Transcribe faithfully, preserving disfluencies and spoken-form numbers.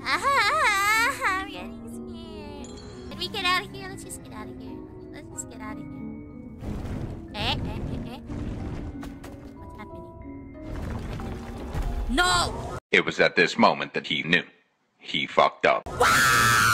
I'm getting scared. Can we get out of here? Let's just get out of here. Let's just get out of here. Eh, eh, eh, eh. What's happening? No! It was at this moment that he knew. He fucked up. Wow!